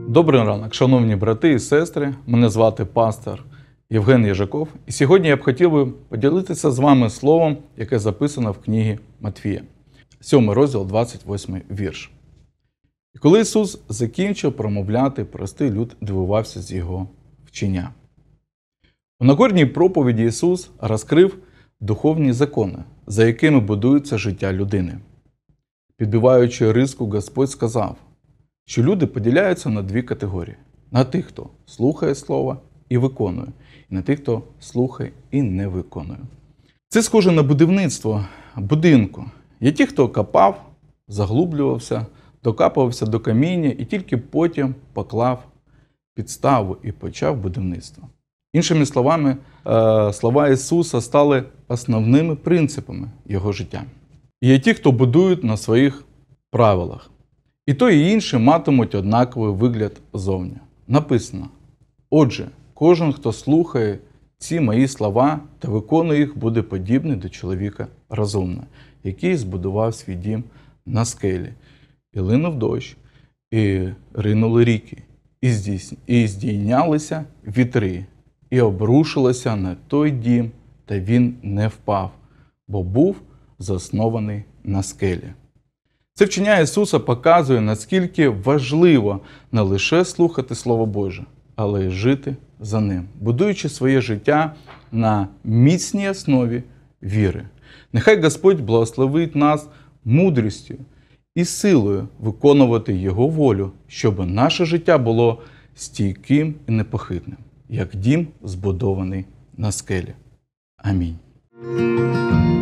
Добрий ранок, шановні брати і сестри. Мене звати пастор Євген Єжаков. І сьогодні я б хотів би поділитися з вами словом, яке записано в книгі Матвія. 7 розділ, 28 вірш. І коли Ісус закінчив промовляти, простий люд дивувався з Його вчення. У Нагорній проповіді Ісус розкрив духовні закони, за якими будується життя людини. Підбиваючи риску, Господь сказав, що люди поділяються на дві категорії. На тих, хто слухає Слово і виконує, і на тих, хто слухає і не виконує. Це схоже на будівництво будинку. Є ті, хто копав, заглублювався, докапувався до каміння і тільки потім поклав підставу і почав будівництво. Іншими словами, слова Ісуса стали основними принципами Його життя. І є ті, хто будують на своїх правилах. І той, і інший матимуть однаковий вигляд зовні. Написано: «Отже, кожен, хто слухає ці мої слова та виконує їх, буде подібний до чоловіка розумного, який збудував свій дім на скелі. І линув дощ, і ринули ріки, і здійнялися вітри, і обрушилося на той дім, та він не впав, бо був заснований на скелі». Це вчення Ісуса показує, наскільки важливо не лише слухати Слово Боже, але й жити за Ним, будуючи своє життя на міцній основі віри. Нехай Господь благословить нас мудрістю і силою виконувати Його волю, щоб наше життя було стійким і непохитним, як дім, збудований на скелі. Амінь.